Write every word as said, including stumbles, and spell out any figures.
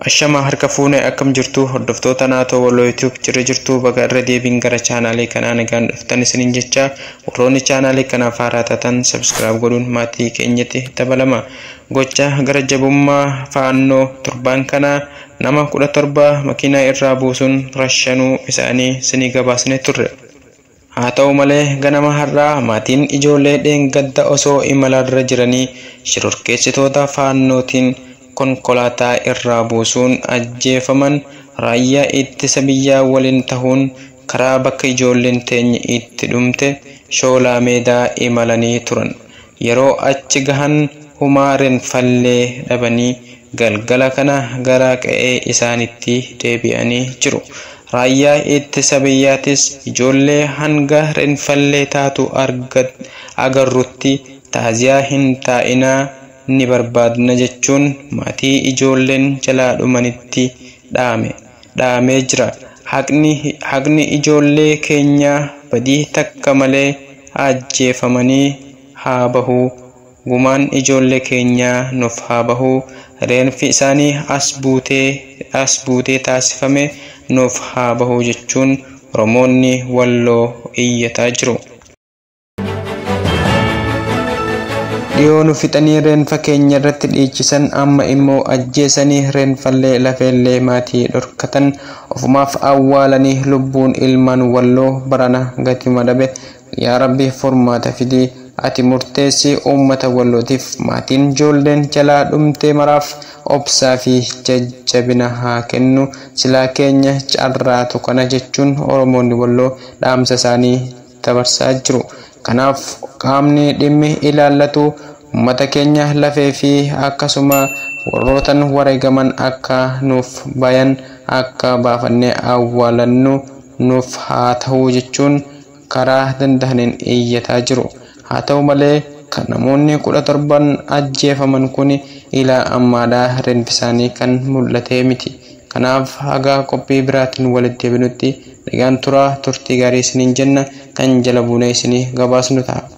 Ashama harka fuune akkam jirtu hordoftoota naatoo Walloo YouTube jirra jirtu baga irra deebiin gara chaanaalii kanaa nagaan dhuftan isiniin jecha warroonni chaanaalii kanaaf haaraa taatan subscribe godhuun maatii keenyatti dabalama. Gocha gara jabummaa faannoo turbaan kanaa nama kudha torba makiinaa irraa buusuun rashanuu isaanii isinii gabaasne turre. Haa ta'u malee ganama har'aa maatiin ijoollee dheengadda osoo imalarra jiranii shororkeessitoota faannootiin konkolaataa irraa buusuun ajjeefaman raayyaa ittisa biyyaa waliin tahuun karaa bakka ijoolleen teenye itti dhumte shoolaa meedaa imalanii turan. Yeroo achi gahan humaaren fallee dhabanii galgala kana gara qe'ee isaanitti deebi'anii jiru. Raayyaa ittisa biyyaatis ijoollee hanga renfallee taatu agarrutti taaziyaa hin taa'inaa ni barbaadna jechuun maatii ijoolleen jalaa dhumanitti dhaame dhaamee jira. Haqni haqni ijoollee keenyaa badii takka malee ajjeefamanii haa bahu. Gumaan ijoollee keenyaa nuuf haa bahu. Reenfi isaanii as buutee as buutee taasifame nuuf haa bahu jechuun Oromoonni Walloo iyyataa jiru. Dhiyoonu fixanii reenfa keenya irratti dhiichisan amma immoo ajjeesanii reenfallee lafeellee maatii dhorkatan ofumaaf awwaalanii lubbuun ilmaan Walloo barana gatima dhabe. Yaa Rabbi furmaata fidii ati murteessi uummata Wallootiif maatiin ijoolleen jalaa dhumtee maraaf obsaa fi jajjabina haa kennu. Silaa keenya carraatu kana jechuun Oromoonni Walloo dhaamsa isaanii dabarsaa jiru. Kanaaf qaamni dhimmi ilaallatu ummata keenya lafee fi akkasuma warrootan wareegaman akka nuuf bayan akka baafannee awwaalannu nuuf haa ta'u jechuun karaa danda'aniin iyyataa jiru. Haa ta'u malee kan namoonni kudha torban ajjeefaman kun ilaa ammaadhaa reenfi isaanii kan mul'ate miti. Kanaaf haga qophii biraatiin walitti deebinutti nagaan turaa turtii gaarii isiniin jenna kan jala buunee isinii gabaasnu ta'a.